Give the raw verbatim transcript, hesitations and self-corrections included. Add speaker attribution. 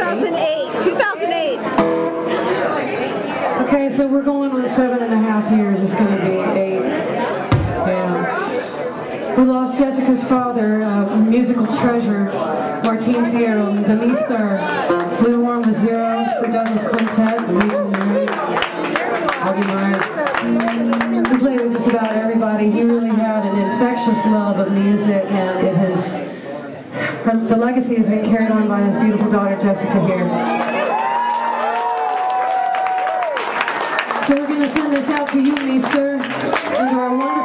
Speaker 1: thousand eight. two thousand eight.
Speaker 2: Okay, so we're going on seven and a half years. It's going to be eight. Yeah. We lost Jessica's father, uh, musical treasure, Martin Fierro, the Mister, Blue Horn with Zero, Sir Douglas Quintet, Luigi Murray, Augie Morris. We played with just about everybody. He really had an infectious love of music, and it has, her, the legacy has been carried on by his beautiful daughter Jessica here. So we're going to send this out to you, Mister, and to our wonderful